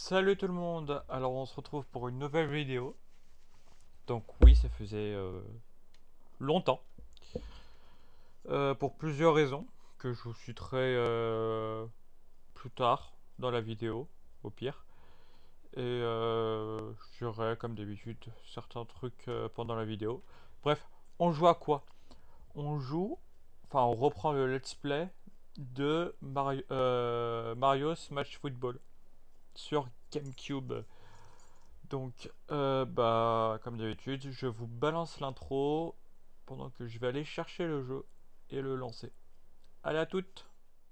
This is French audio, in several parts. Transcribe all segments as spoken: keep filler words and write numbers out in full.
Salut tout le monde, alors on se retrouve pour une nouvelle vidéo. Donc oui, ça faisait euh, longtemps, euh, pour plusieurs raisons, que je vous citerai euh, plus tard dans la vidéo, au pire. Et euh, je dirai comme d'habitude certains trucs euh, pendant la vidéo. Bref, on joue à quoi? On joue, enfin on reprend le let's play de Mario, euh, Mario Smash Football sur GameCube. Donc, euh, bah, comme d'habitude, je vous balance l'intro pendant que je vais aller chercher le jeu et le lancer. Allez, à toutes!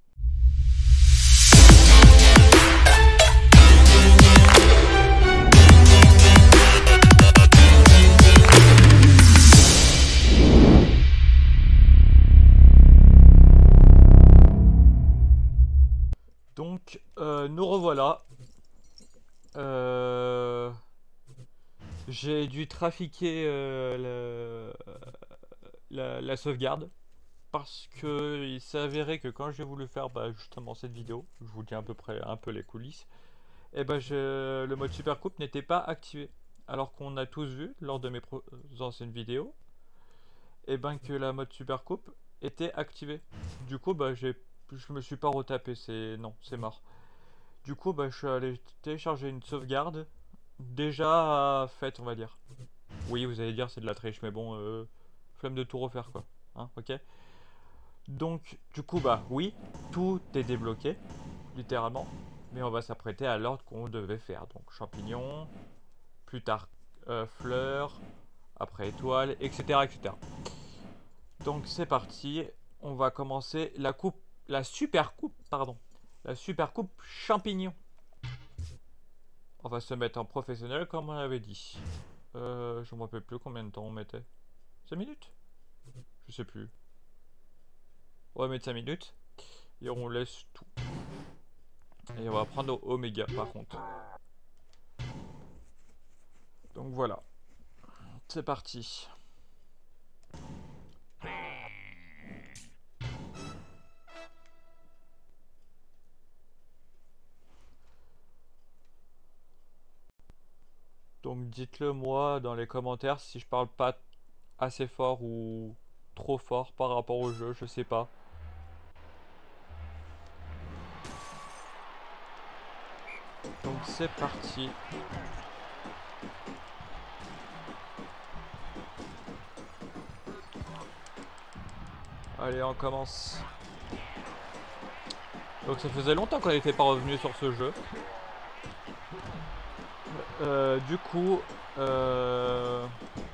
Donc, euh, nous revoilà. Euh, J'ai dû trafiquer euh, la, la, la sauvegarde. Parce que il s'est avéré que quand j'ai voulu faire bah, justement cette vidéo, je vous dis à peu près un peu les coulisses, et ben je, le mode super coupe n'était pas activé. Alors qu'on a tous vu lors de mes anciennes vidéos, et ben que la mode super coupe était activée. Du coup bah j'ai, je me suis pas retapé, c'est non, c'est mort. Du coup bah je suis allé télécharger une sauvegarde déjà faite, on va dire. Oui, vous allez dire c'est de la triche, mais bon, euh, flemme de tout refaire quoi, hein, ok. Donc, du coup, bah oui, tout est débloqué, littéralement. Mais on va s'apprêter à l'ordre qu'on devait faire. Donc, champignons, plus tard euh, fleurs, après étoiles, et cetera, et cetera. Donc, c'est parti. On va commencer la coupe, la super coupe, pardon. La super coupe champignon. On va se mettre en professionnel comme on avait dit. Euh, je ne me rappelle plus combien de temps on mettait. cinq minutes? Je sais plus. On va mettre cinq minutes. Et on laisse tout. Et on va prendre Oméga par contre. Donc voilà. C'est parti. Donc dites-le moi dans les commentaires si je parle pas assez fort ou trop fort par rapport au jeu, je sais pas. Donc c'est parti. Allez, on commence. Donc ça faisait longtemps qu'on n'était pas revenu sur ce jeu. Euh, du coup, euh...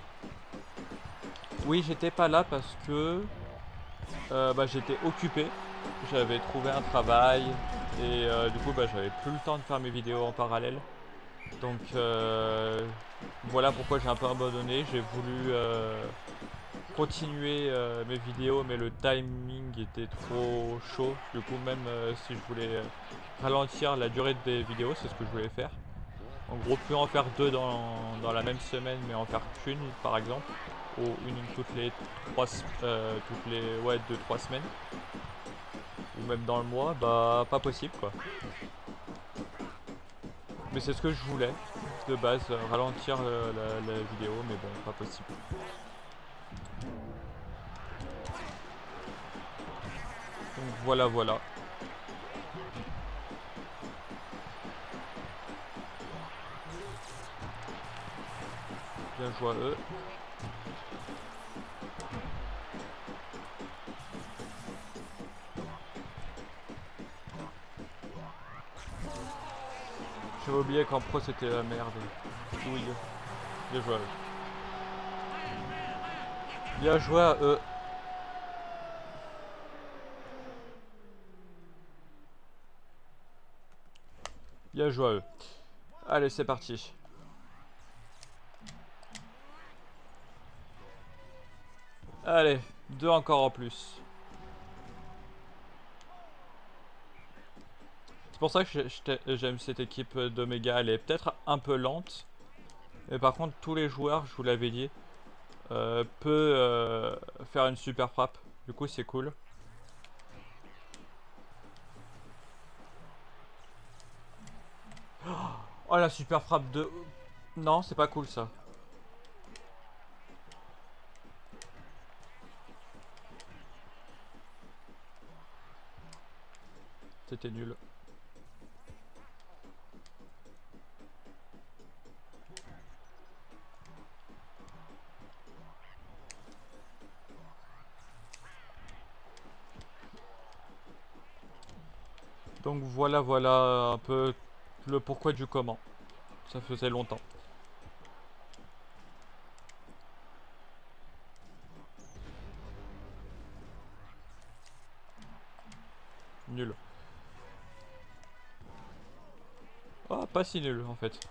oui, j'étais pas là parce que euh, bah, j'étais occupé. J'avais trouvé un travail et euh, du coup, bah, j'avais plus le temps de faire mes vidéos en parallèle. Donc euh, voilà pourquoi j'ai un peu abandonné. J'ai voulu euh, continuer euh, mes vidéos, mais le timing était trop chaud. Du coup, même euh, si je voulais euh, ralentir la durée des vidéos, c'est ce que je voulais faire. En gros, plus en faire deux dans, dans la même semaine, mais en faire qu'une par exemple, ou une toutes les trois, euh, toutes les ouais deux trois semaines, ou même dans le mois, bah pas possible quoi. Mais c'est ce que je voulais de base, euh, ralentir euh, la, la vidéo, mais bon, pas possible. Donc voilà, voilà. Bien joué à eux. J'avais oublié qu'en pro c'était la merde. Oui. Bien joué à eux. Bien joué à eux. Bien joué à eux. Allez, c'est parti. Allez, deux encore en plus. C'est pour ça que j'aime cette équipe d'Omega. Elle est peut-être un peu lente. Mais par contre, tous les joueurs, je vous l'avais dit, euh, peut euh, faire une super frappe. Du coup, c'est cool. Oh la super frappe de... Non, c'est pas cool ça. C'était nul. Donc voilà, voilà un peu le pourquoi du comment. Ça faisait longtemps. Nul. Ah, pas si nul en fait.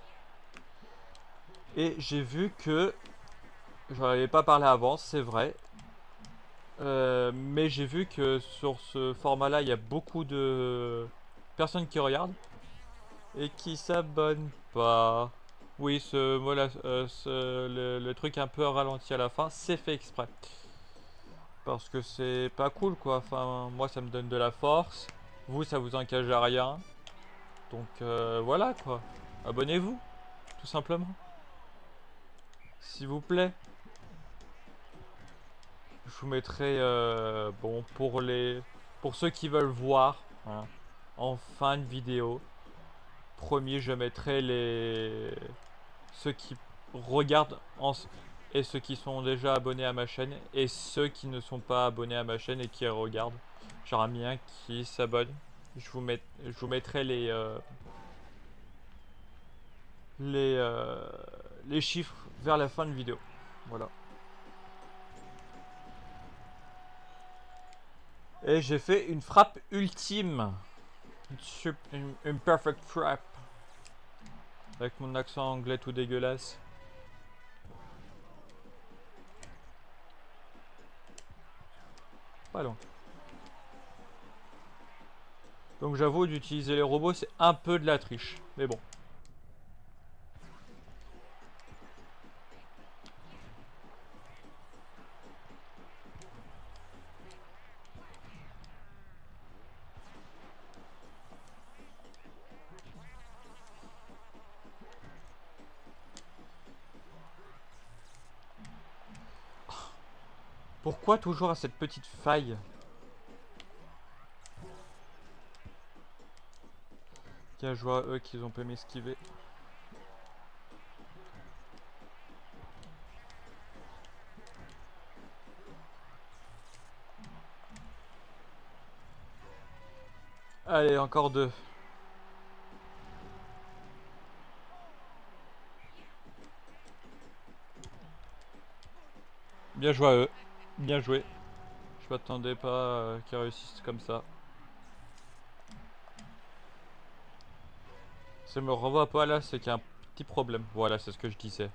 Et j'ai vu que... J'en avais pas parlé avant, c'est vrai. Euh, mais j'ai vu que sur ce format-là, il y a beaucoup de personnes qui regardent et qui s'abonnent pas. Oui, ce mot-là, euh, ce- le, le truc un peu ralenti à la fin, c'est fait exprès. Parce que c'est pas cool quoi. Enfin, moi ça me donne de la force. Vous, ça vous engage à rien. Donc euh, voilà quoi. Abonnez-vous, tout simplement. S'il vous plaît. Je vous mettrai, euh, bon, pour les, pour ceux qui veulent voir, hein, en fin de vidéo. Premier, je mettrai les, ceux qui regardent en... et ceux qui sont déjà abonnés à ma chaîne et ceux qui ne sont pas abonnés à ma chaîne et qui regardent. Genre un mien qui s'abonne. Je vous met... je vous mettrai les, euh, les, euh, les chiffres vers la fin de vidéo. Voilà. Et j'ai fait une frappe ultime. Une, une, une perfect frappe. Avec mon accent anglais tout dégueulasse. Pas loin. Donc j'avoue, d'utiliser les robots, c'est un peu de la triche. Mais bon. Pourquoi toujours à cette petite faille? Tiens, je vois eux qu'ils ont pu m'esquiver. Allez, encore deux. Bien joué à eux. Bien joué. Je m'attendais pas euh, qu'ils réussissent comme ça. Ça me renvoie pas là, c'est qu'il y a un petit problème. Voilà, c'est ce que je disais.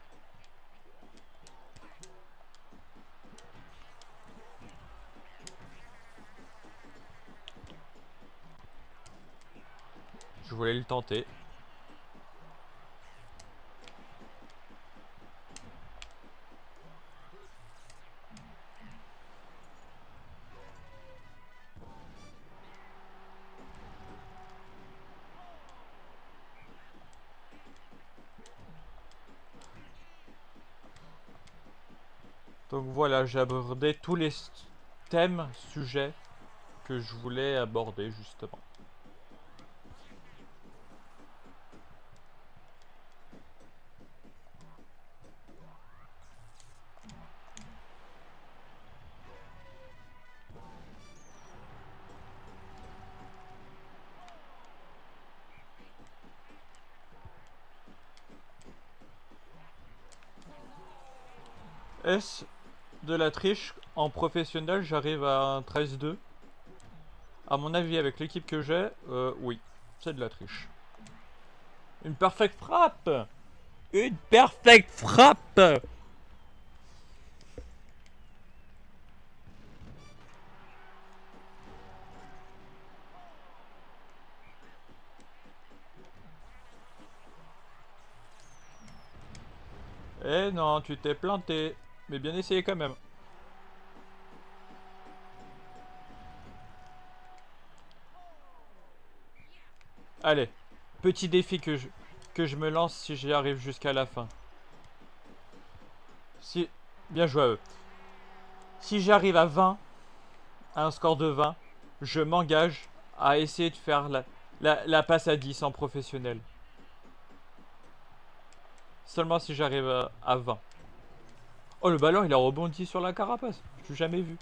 Je voulais le tenter. Donc voilà, j'ai abordé tous les thèmes, sujets que je voulais aborder justement. Est-ce de la triche? En professionnel, j'arrive à un treize deux. À mon avis, avec l'équipe que j'ai, euh, oui, c'est de la triche. Une perfect frappe! Une perfect frappe! Eh non, tu t'es planté. Mais bien essayé quand même. Allez, petit défi que je, que je me lance si j'y arrive jusqu'à la fin. Si... Bien joué à eux. Si j'arrive à vingt, à un score de vingt, je m'engage à essayer de faire la, la, la passe à dix en professionnel. Seulement si j'arrive à, à vingt. Oh, le ballon, il a rebondi sur la carapace. Je l'ai jamais vu.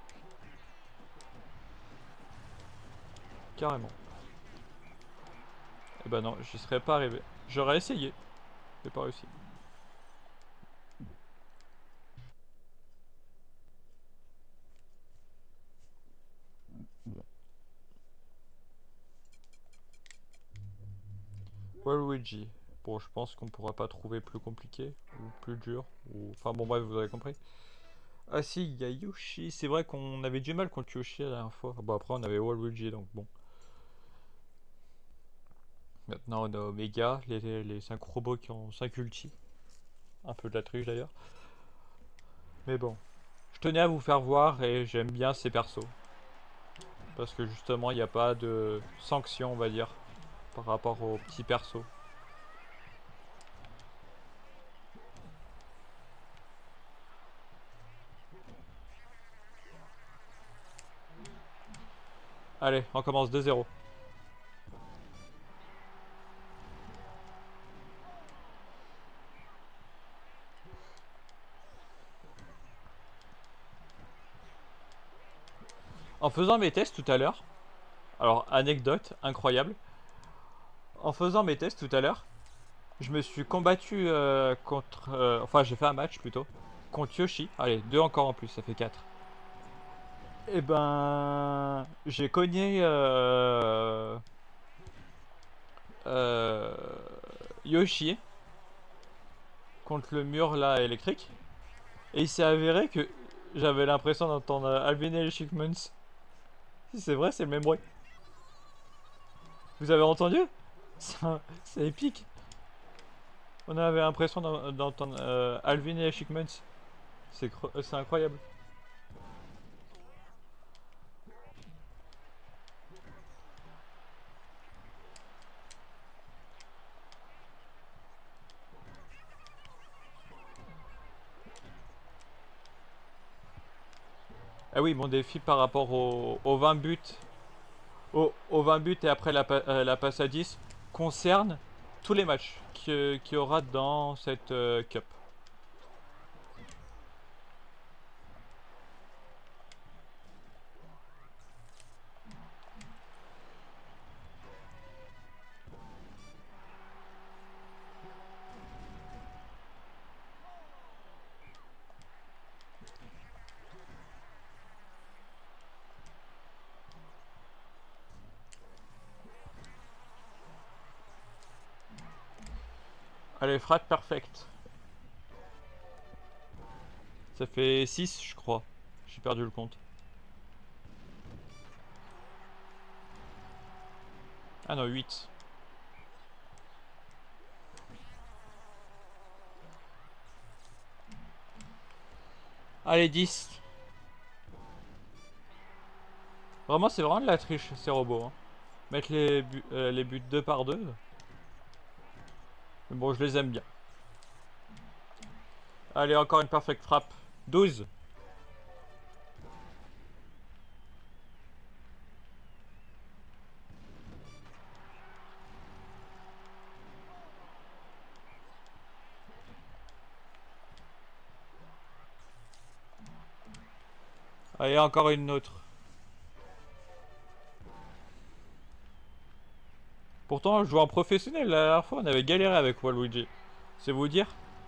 Carrément. Eh ben non, j'y serais pas arrivé. J'aurais essayé. J'ai pas réussi. Waluigi. Bon, je pense qu'on pourra pas trouver plus compliqué. Ou plus dur. Ou... Enfin bon, bref, vous avez compris. Ah si, il y a Yoshi. C'est vrai qu'on avait du mal contre Yoshi la dernière fois. Bon, après, on avait Waluigi, donc bon. Maintenant, on a Omega, les, les cinq robots qui ont cinq ultis. Un peu de la triche d'ailleurs. Mais bon. Je tenais à vous faire voir et j'aime bien ces persos. Parce que justement, il n'y a pas de sanction, on va dire, par rapport aux petits persos. Allez, on commence de zéro. En faisant mes tests tout à l'heure, alors anecdote incroyable, en faisant mes tests tout à l'heure, je me suis combattu euh, contre... euh, enfin, j'ai fait un match plutôt, contre Yoshi. Allez, deux encore en plus, ça fait quatre. Et ben... J'ai cogné... Euh, euh, Yoshi contre le mur là électrique. Et il s'est avéré que j'avais l'impression d'entendre Alvin et les Chipmunks. Si c'est vrai, c'est le même bruit. Vous avez entendu? C'est épique. On avait l'impression d'entendre euh, Alvin et les Chipmunks. C'est incroyable. Ah oui, mon défi par rapport aux au vingt buts, aux au vingt buts et après la, euh, la passe à dix concerne tous les matchs qu'il y aura dans cette euh, cup. Allez, frappe perfect. Ça fait six, je crois. J'ai perdu le compte. Ah non, huit. Allez, dix. Vraiment, c'est vraiment de la triche, ces robots. Hein. Mettre les, bu euh, les buts deux par deux. Mais bon, je les aime bien. Allez, encore une perfect frappe. douze. Allez, encore une autre. Pourtant, je joue en professionnel. La dernière fois, on avait galéré avec Waluigi. C'est vous dire?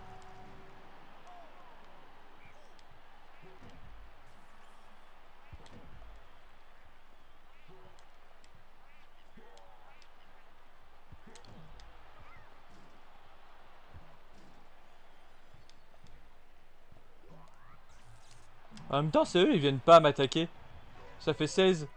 En même temps, c'est eux, ils viennent pas m'attaquer. Ça fait seize.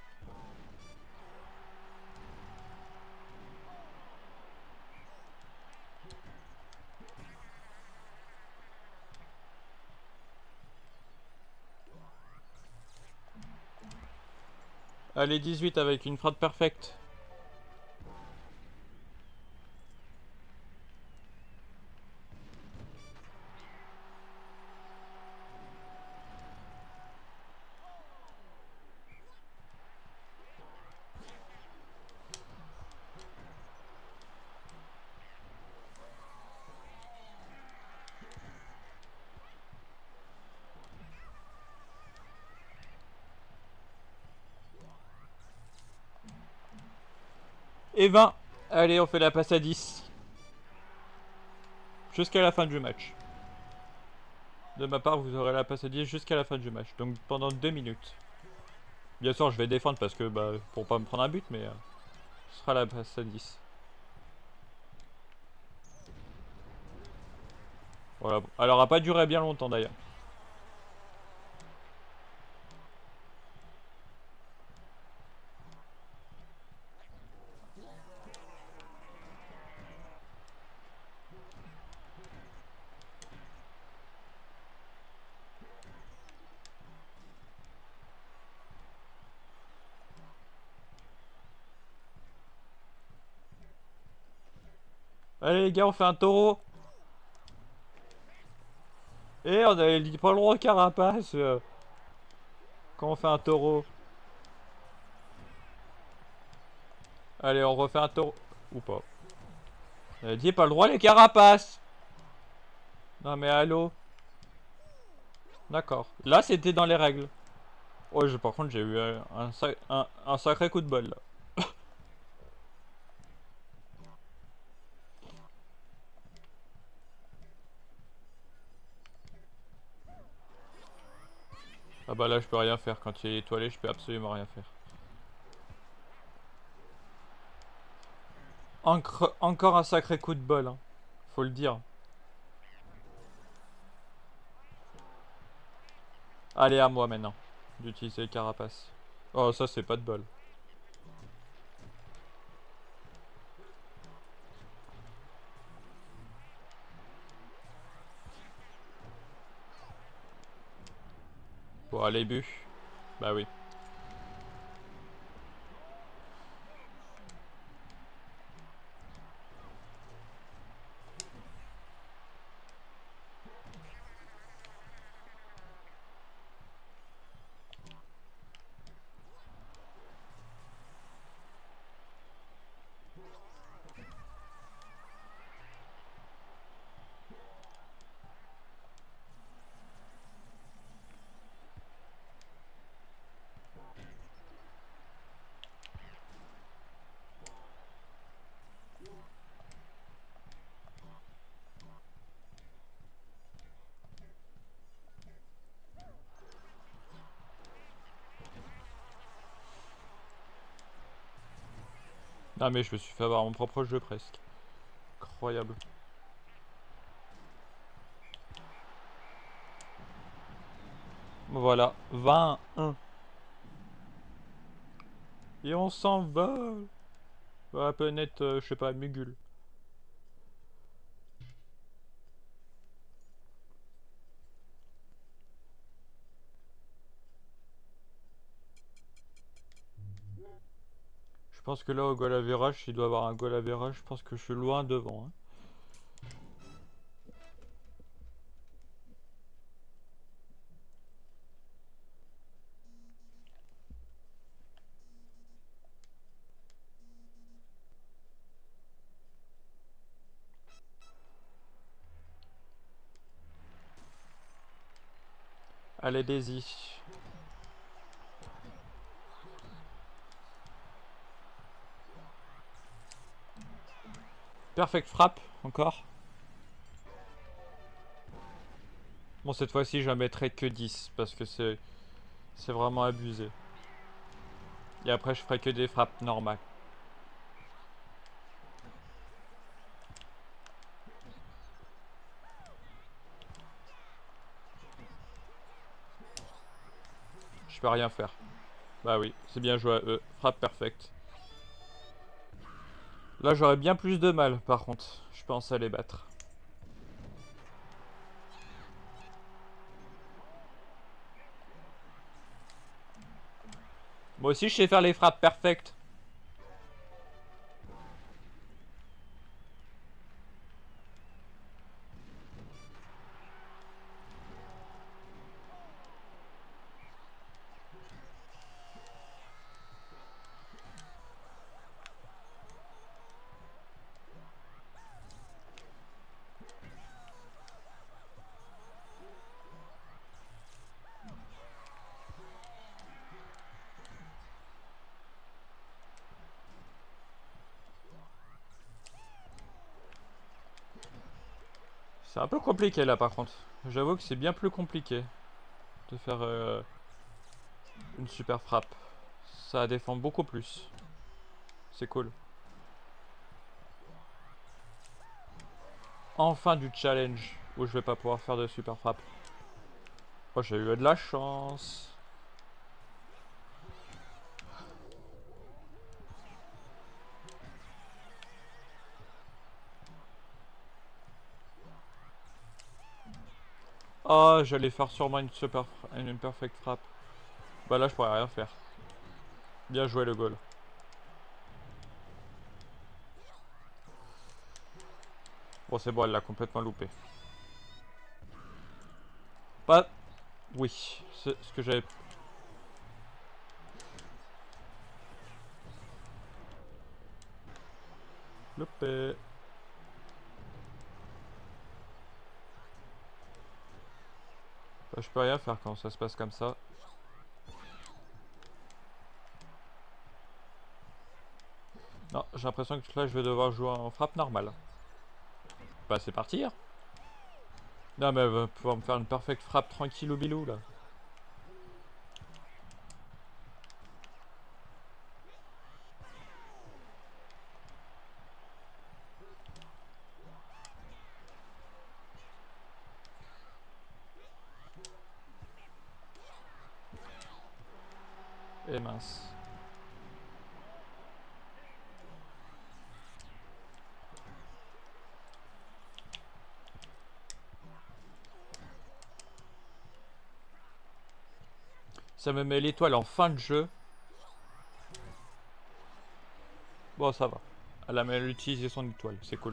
Allez, dix-huit avec une frappe perfecte. et vingt. Allez, on fait la passe à dix. Jusqu'à la fin du match. De ma part, vous aurez la passe à dix jusqu'à la fin du match. Donc pendant deux minutes. Bien sûr, je vais défendre parce que, bah, pour pas me prendre un but, mais euh, ce sera la passe à dix. Voilà. Elle aura pas duré bien longtemps d'ailleurs. Allez les gars, on fait un taureau. Et on avait dit pas le droit au carapace. Euh, quand on fait un taureau. Allez, on refait un taureau. Ou pas. On avait dit pas le droit les carapaces. Non mais allô. D'accord. Là c'était dans les règles. Oh, je, par contre j'ai eu un, un, sac- un, un sacré coup de bol là. Ah bah là je peux rien faire. Quand il est étoilé, je peux absolument rien faire. Encre- encore un sacré coup de bol, hein. Faut le dire. Allez, à moi maintenant d'utiliser le carapace. Oh, ça c'est pas de bol. Bon, allez, bu. Bah oui. Ah mais je me suis fait avoir mon propre jeu presque. Incroyable. Voilà, vingt et un. Et on s'en va. La planète, euh, je sais pas, Mugul. Je pense que là, au goal average, il doit avoir un goal average. Je pense que je suis loin devant, hein. Allez, Daisy. Perfect frappe, encore. Bon, cette fois-ci, je mettrai que dix, parce que c'est c'est vraiment abusé. Et après, je ferai que des frappes normales. Je peux rien faire. Bah oui, c'est bien joué à eux. Frappe perfecte. Là, j'aurais bien plus de mal, par contre. Je pense à les battre. Moi aussi, je sais faire les frappes perfectes. C'est un peu compliqué là par contre. J'avoue que c'est bien plus compliqué de faire euh, une super frappe. Ça défend beaucoup plus. C'est cool. Enfin du challenge où je vais pas pouvoir faire de super frappe. Oh, j'ai eu de la chance. Oh, j'allais faire sûrement une super une perfect frappe. Bah là, je pourrais rien faire. Bien joué le goal. Bon, c'est bon, elle l'a complètement loupé. Pas... Oui, c'est ce que j'avais... Loupé. Bah, je peux rien faire quand ça se passe comme ça. Non, j'ai l'impression que là, je vais devoir jouer en frappe normale. Bah, c'est parti, hein. Non, mais elle va pouvoir me faire une perfect frappe tranquille au bilou, là. Et mince. Ça me met l'étoile en fin de jeu. Bon, ça va. Elle a mal utilisé son étoile, c'est cool.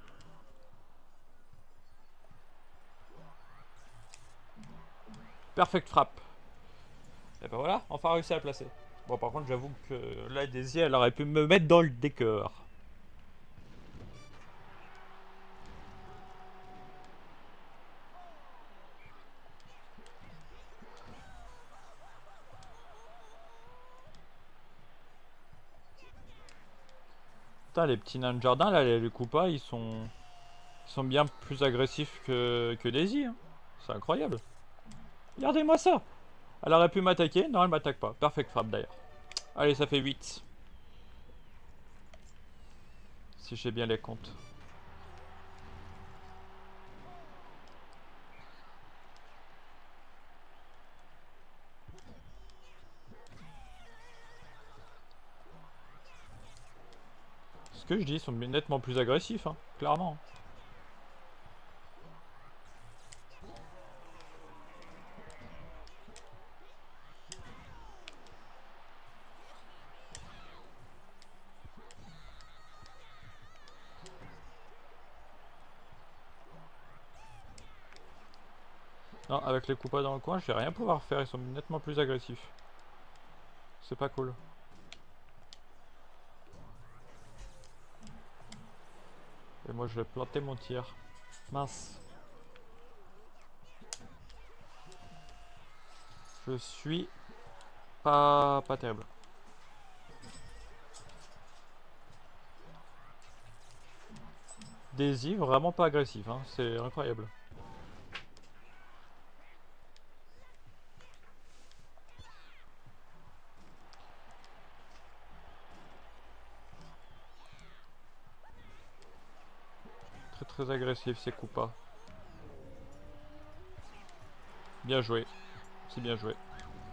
Perfect frappe. Et ben voilà, enfin réussi à la placer. Bon, par contre, j'avoue que là, Daisy, elle aurait pu me mettre dans le décor. Putain, les petits nains de jardin, là, les Koopas, ils sont... Ils sont bien plus agressifs que, que Daisy. Hein. C'est incroyable. Regardez-moi ça. Elle aurait pu m'attaquer. Non, elle m'attaque pas. Perfect frappe, d'ailleurs. Allez, ça fait huit. Si j'ai bien les comptes. Ce que je dis, ils sont nettement plus agressifs, hein, clairement. Non, avec les Koopas dans le coin, je vais rien pouvoir faire. Ils sont nettement plus agressifs. C'est pas cool. Et moi, je vais planter mon tir. Mince. Je suis pas, pas terrible. Daisy, vraiment pas agressif, hein. C'est incroyable. Très très agressif ces Koopas. Bien joué. C'est bien joué.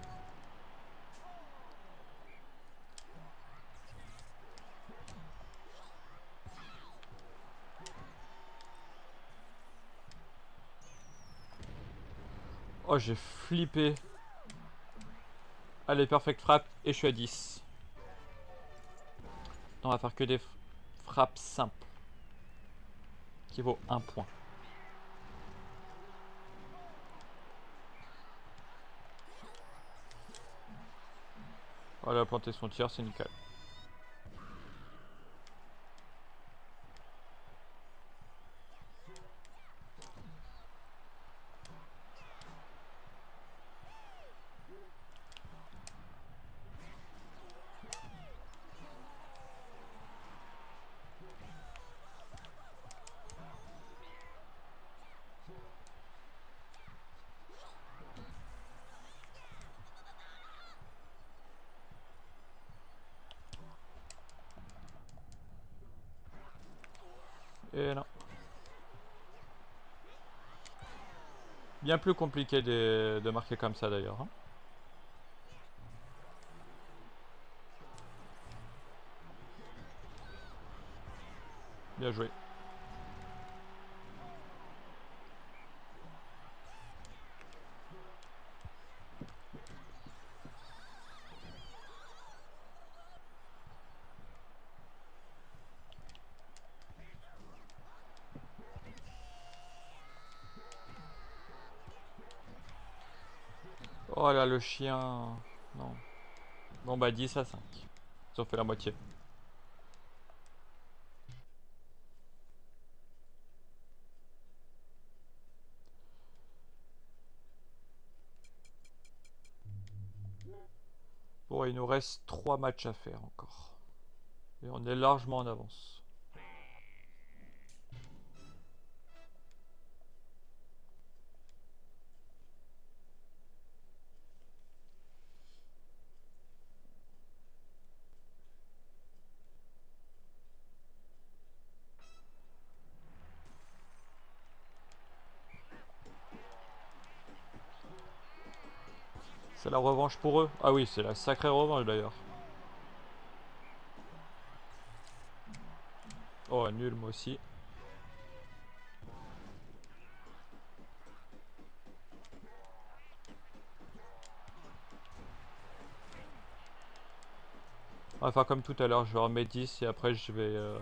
Oh, j'ai flippé. Allez, perfect frappe. Et je suis à dix. On va faire que des frappes simples. Qui vaut un point. Voilà, planter son tir, c'est nickel. Et non. Bien plus compliqué de, de marquer comme ça d'ailleurs. Hein. Bien joué. Oh là, le chien. Non. Bon bah dix à cinq. Ils ont fait la moitié. Bon, il nous reste trois matchs à faire encore. Et on est largement en avance. C'est la revanche pour eux. Ah oui, c'est la sacrée revanche d'ailleurs. Oh, nul moi aussi. On va faire comme tout à l'heure, je vais remettre dix et après je vais... Euh,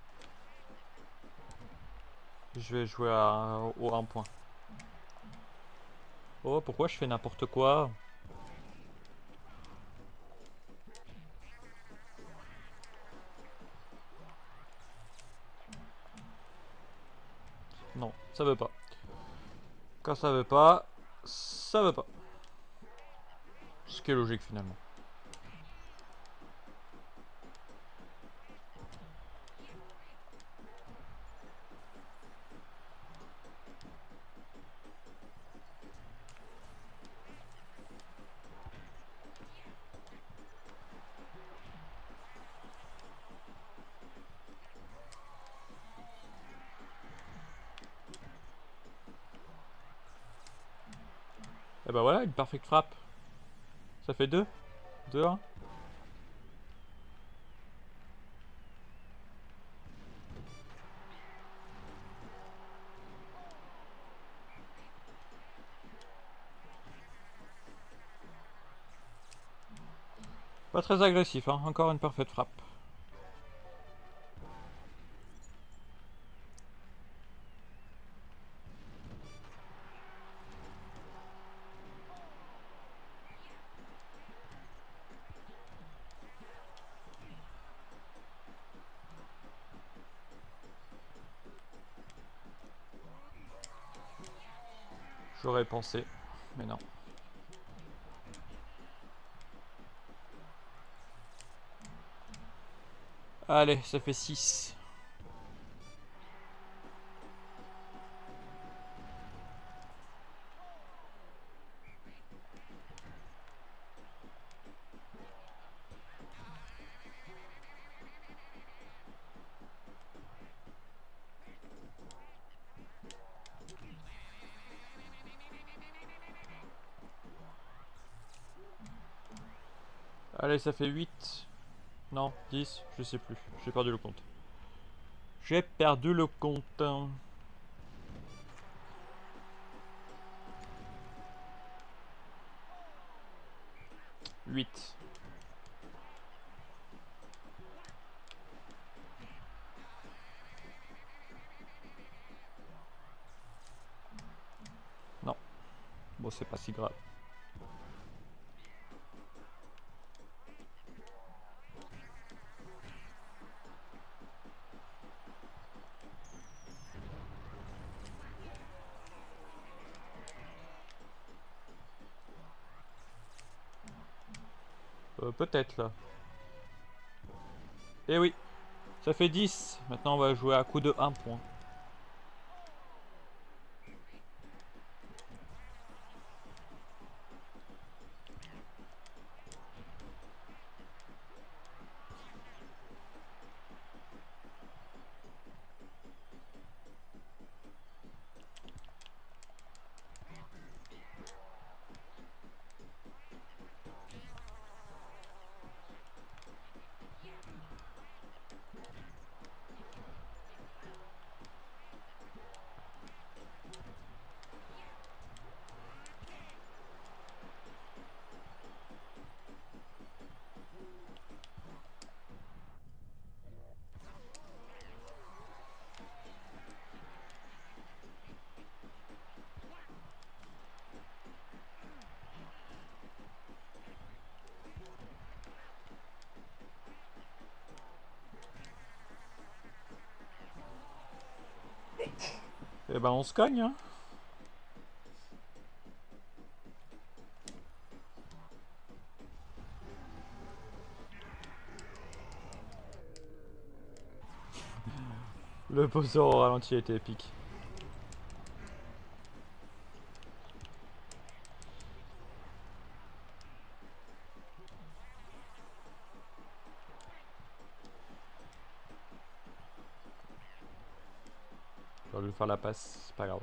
je vais jouer à un, au un point. Oh, pourquoi je fais n'importe quoi? Non, ça veut pas. Quand ça veut pas, ça veut pas. Ce qui est logique finalement. Et bah voilà, une perfect frappe. Ça fait deux. deux un. Pas très agressif, hein. Encore une parfaite frappe. J'aurais pensé, mais non. Allez, ça fait six. Allez, ça fait huit. Non, dix, je sais plus. J'ai perdu le compte. J'ai perdu le compte. huit. Non. Bon, c'est pas si grave. Euh, peut-être là. Eh oui, ça fait dix. Maintenant, on va jouer à coup de un point. Et ben on se cogne, hein. Le poser au ralenti était épique. J'aurais dû faire la passe, c'est pas grave.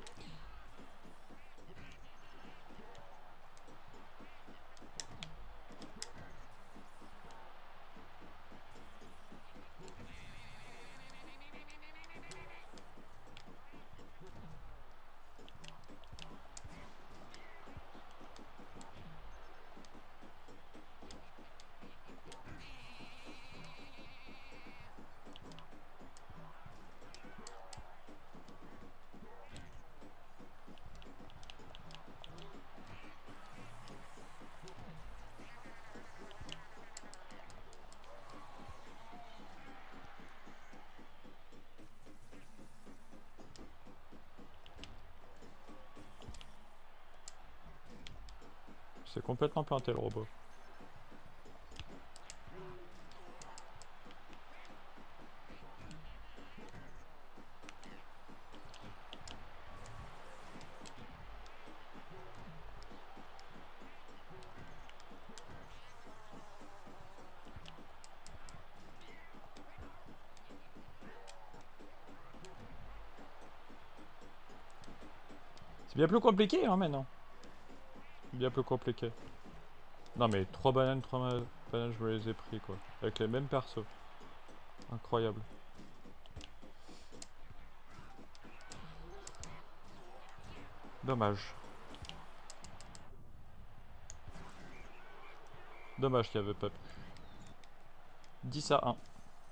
C'est complètement planté le robot. C'est bien plus compliqué, hein, maintenant. Bien plus compliqué. Non, mais trois bananes, trois bananes, je me les ai pris, quoi. Avec les mêmes persos. Incroyable. Dommage. Dommage qu'il n'y avait pas pu. dix à un.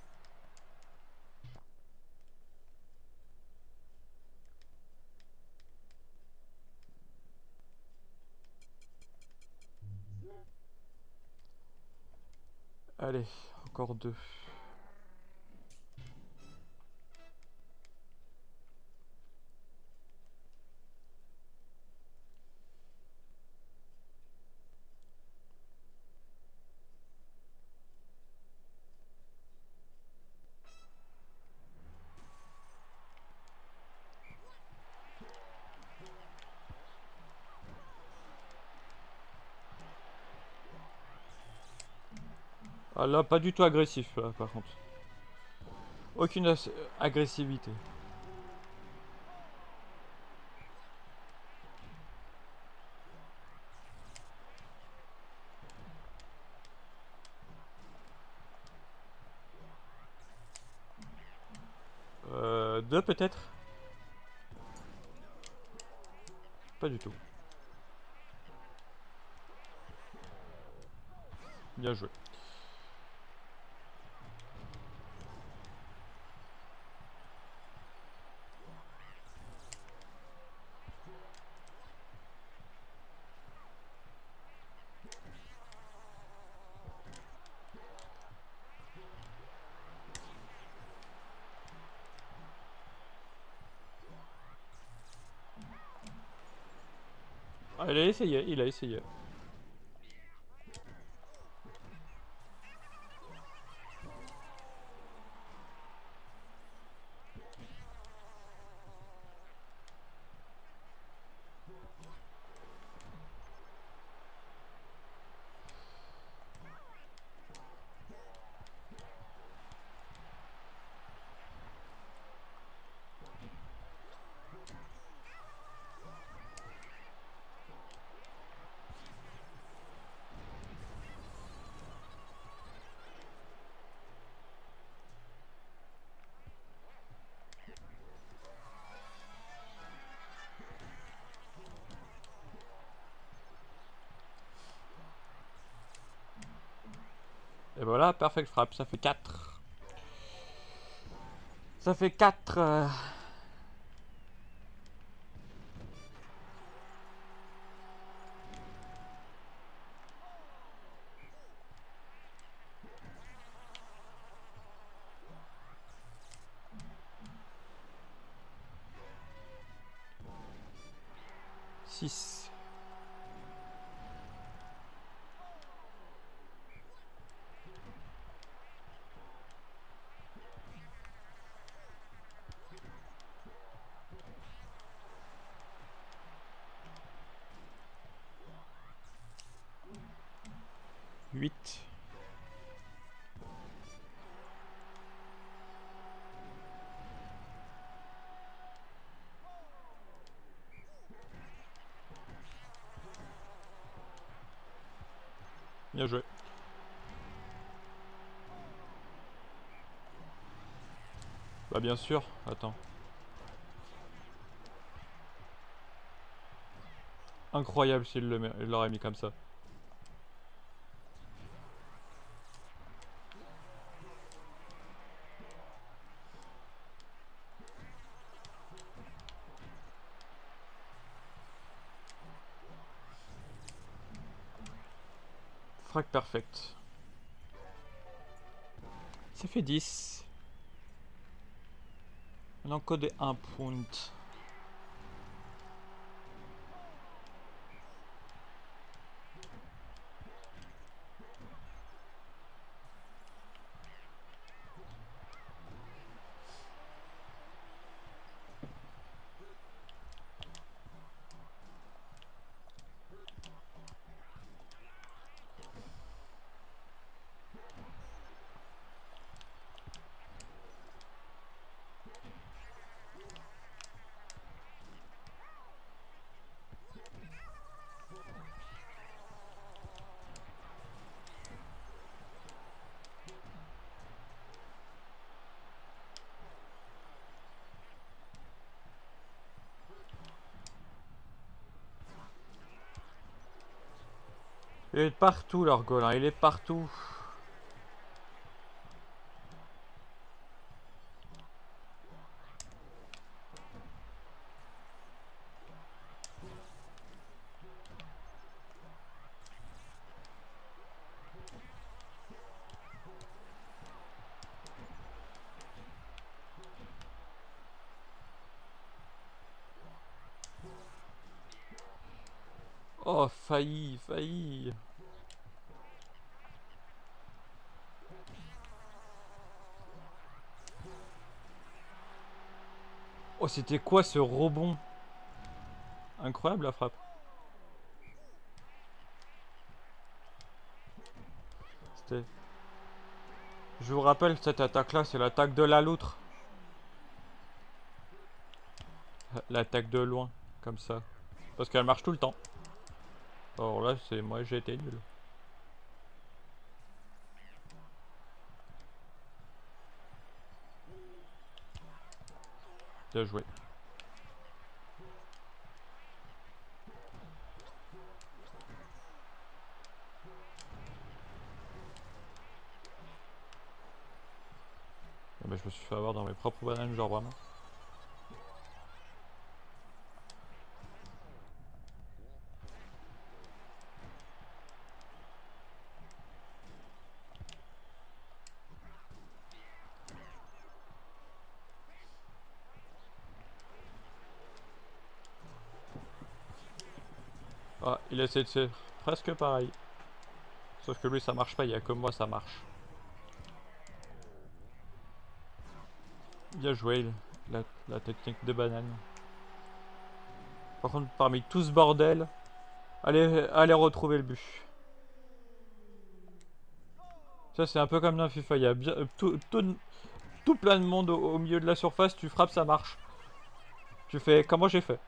Allez, encore deux. Ah là, pas du tout agressif, là, par contre. Aucune agressivité. Euh, deux peut-être. Pas du tout. Bien joué. Ah, il a essayé, il a essayé. Et voilà, perfect frappe, ça fait quatre. Ça fait quatre. Euh... six. huit. Bien joué. Bah bien sûr, attends. Incroyable s'il l'aurait mis comme ça. Frag perfect. Ça fait dix. On a encodé un point. Il est partout leur goal, hein. Il est partout. Oh, failli, failli. Oh, c'était quoi ce rebond? Incroyable la frappe. C'était... Je vous rappelle, cette attaque-là, c'est l'attaque de la loutre. L'attaque de loin, comme ça. Parce qu'elle marche tout le temps. Alors là, c'est moi, j'ai été nul. Bien joué. Mais je me suis fait avoir dans mes propres bananes, genre vraiment. Ah, il essaie de faire presque pareil. Sauf que lui, ça marche pas, il y a que moi, ça marche. Bien joué, la, la technique de banane. Par contre, parmi tout ce bordel, allez, allez retrouver le but. Ça, c'est un peu comme dans FIFA, il y a bien, tout, tout, tout plein de monde au, au milieu de la surface, tu frappes, ça marche. Tu fais comment j'ai fait.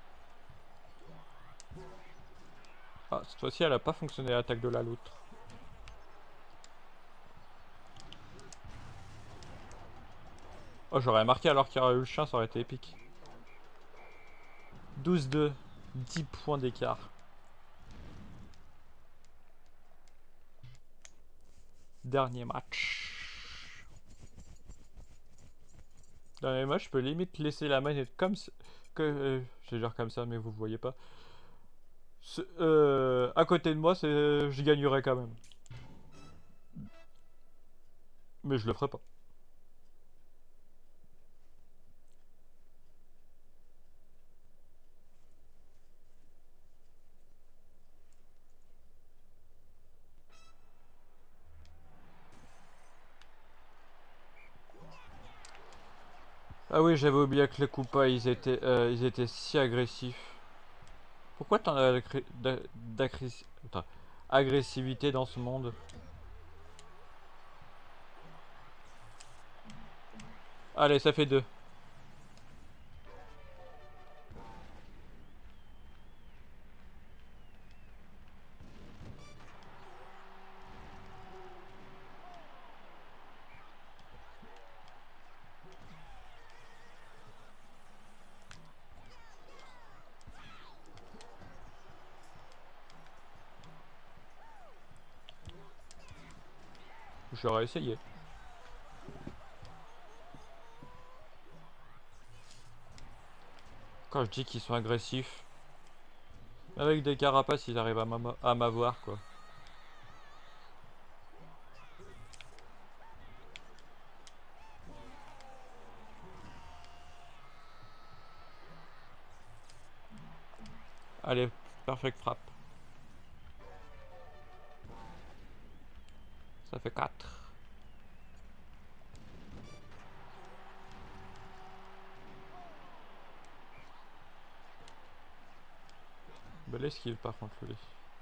Ah, cette fois-ci, elle a pas fonctionné l'attaque de la loutre. Oh, j'aurais marqué alors qu'il y aurait eu le chien, ça aurait été épique. douze deux, dix points d'écart. Dernier match. Dernier match, je peux limite laisser la manette comme que euh, je gère comme ça, mais vous voyez pas. Ce, euh, à côté de moi, c'est, je gagnerais quand même. Mais je le ferai pas. Ah oui, j'avais oublié que les Koopas, ils étaient, euh, ils étaient si agressifs. Pourquoi t'en as d'agré- d'a- d'agress- attends, agressivité dans ce monde? Allez, ça fait deux. J'aurais essayé. Quand je dis qu'ils sont agressifs, avec des carapaces, ils arrivent à m'ama- à m'avoir, quoi. Allez, perfect frappe. Ça fait quatre. Belle esquive par contre, lui.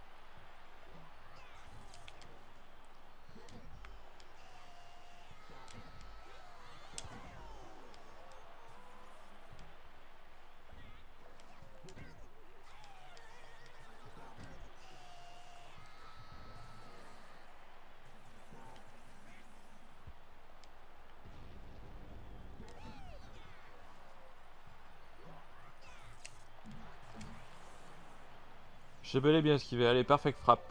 J'ai bel et bien esquivé. Allez, perfect frappe.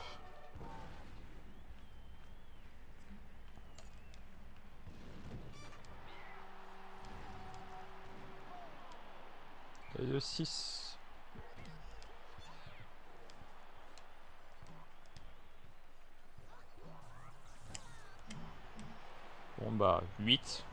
Et de six. Bon bah, huit.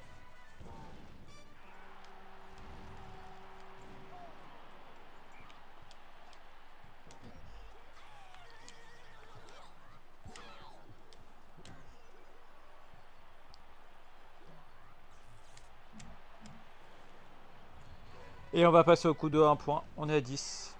Et on va passer au coup de un point. On est à dix.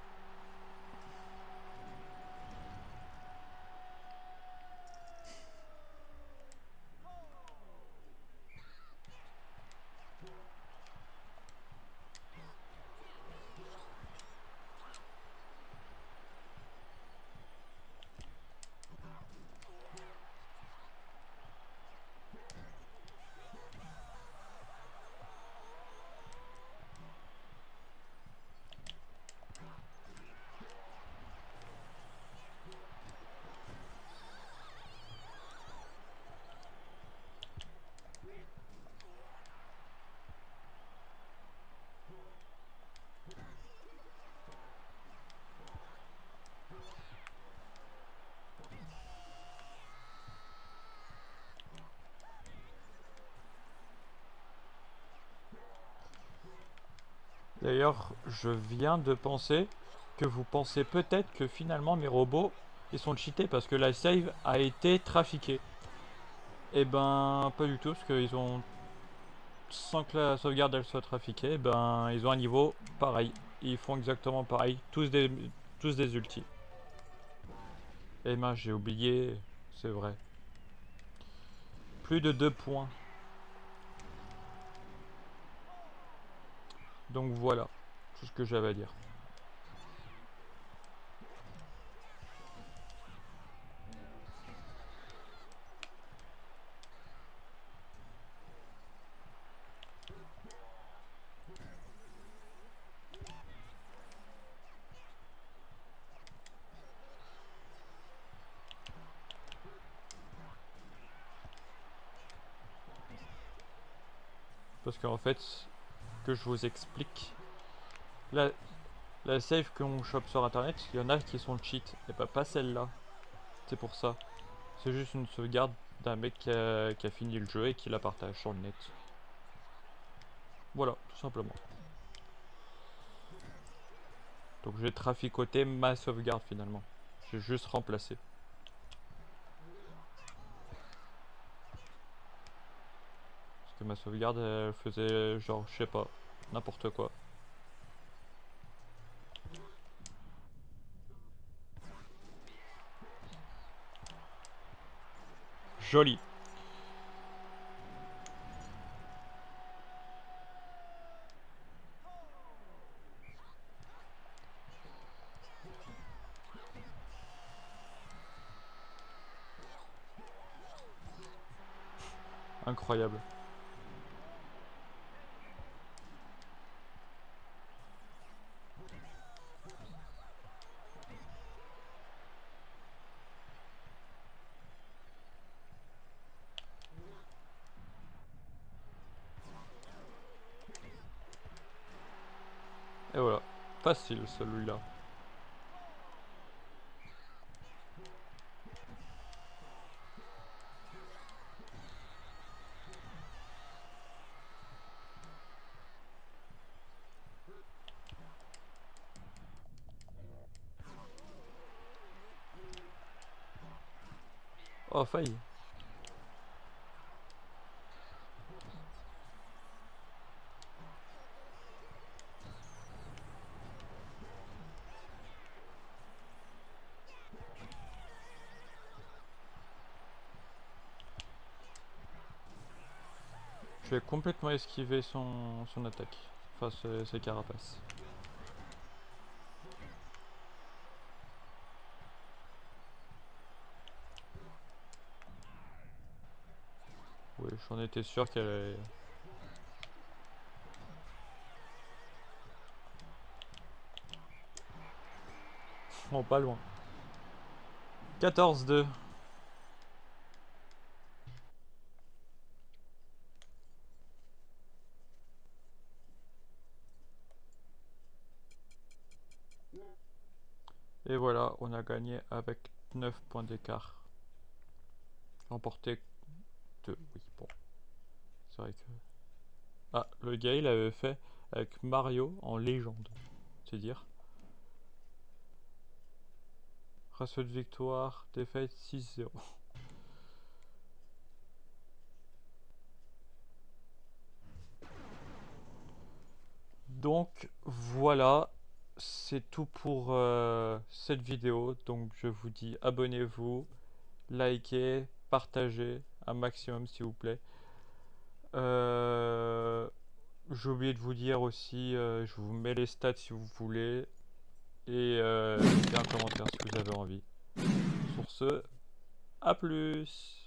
D'ailleurs, je viens de penser que vous pensez peut-être que finalement mes robots ils sont cheatés parce que la save a été trafiquée. Et ben pas du tout parce qu'ils ont sans que la sauvegarde elle soit trafiquée, ben ils ont un niveau pareil. Ils font exactement pareil, tous des tous des ultis. Et ben j'ai oublié, c'est vrai. Plus de deux points. Donc voilà, tout ce que j'avais à dire. Parce qu'en fait, que je vous explique, la, la save qu'on chope sur internet, il y en a qui sont cheat, et bah pas celle-là. C'est pour ça. C'est juste une sauvegarde d'un mec qui a, qui a fini le jeu et qui la partage sur le net. Voilà, tout simplement. Donc j'ai traficoté ma sauvegarde finalement. J'ai juste remplacé. Parce que ma sauvegarde elle faisait genre je sais pas, n'importe quoi. Joli. Incroyable. Et voilà. Facile celui-là. Oh, failli. Je vais complètement esquiver son, son attaque. Enfin, ses, ses carapaces. Oui, j'en étais sûr qu'elle allait... Bon, pas loin. quatorze deux. Et voilà, on a gagné avec neuf points d'écart. Remporté deux. Oui, bon. C'est vrai que... Ah, le gars, il avait fait avec Mario en légende. C'est dire. Ratio de victoire, défaite six zéro. Donc voilà, c'est tout pour euh, cette vidéo. Donc je vous dis abonnez-vous, likez, partagez un maximum s'il vous plaît. Euh, J'ai oublié de vous dire aussi, euh, je vous mets les stats si vous voulez. Et euh, mettez un commentaire si vous avez envie. Sur ce, à plus!